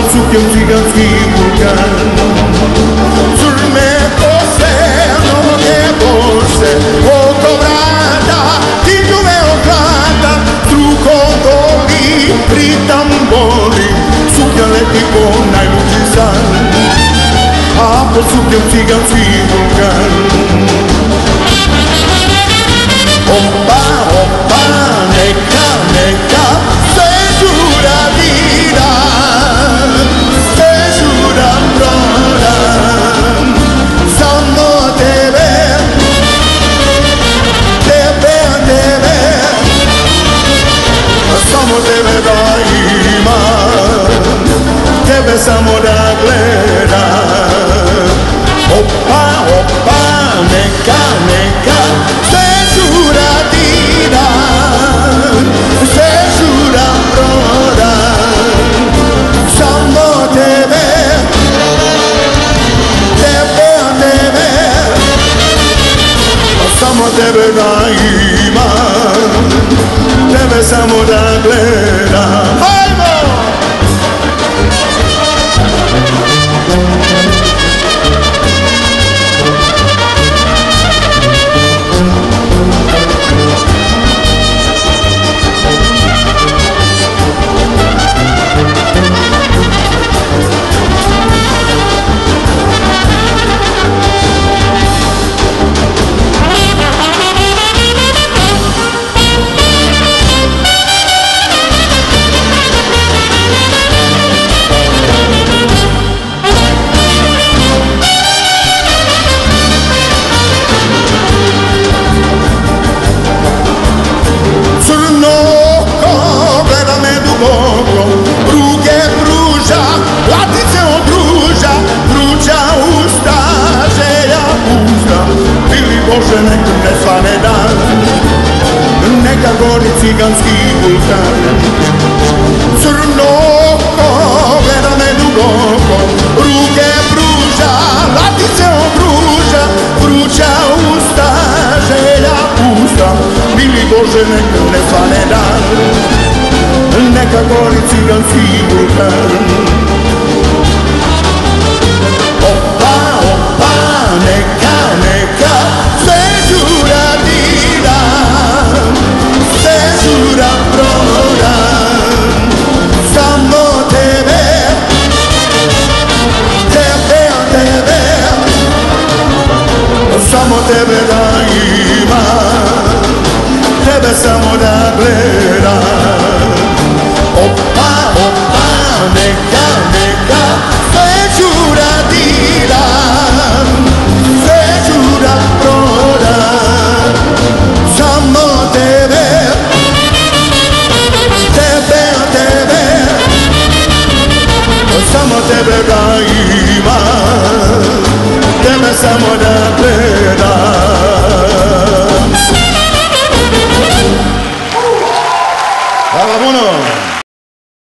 pod suknjom ciganski vulkan. Crne kose, noge bose, oko vrata, ti ljume ohlada, strukom goli, ritam boli, suknja leti ko najluđi san, a pod suknjom ciganski vulkan. Opa, opa, neka, neka, se žura vira, se žura prodam, samo tebe, tebe, tebe, samo tebe da imam, tebe samo da gledam. Opa, opa, neka, neka, se žura dira, se žura prodam, samo tebe, tebe, tebe, samo tebe da imam, tebe samo da gledam. Hajmo! Ruke pruža, latice odruža, vruća usta, želja pusta. Bili Bože nek ne svane dan, neka gori ciganski vulkan. Crno oko gleda me duboko, ruke pruža, latice odruža, vruća usta, želja pusta. Bili Bože nek ne svane dan, neka gori ciganski vulkan.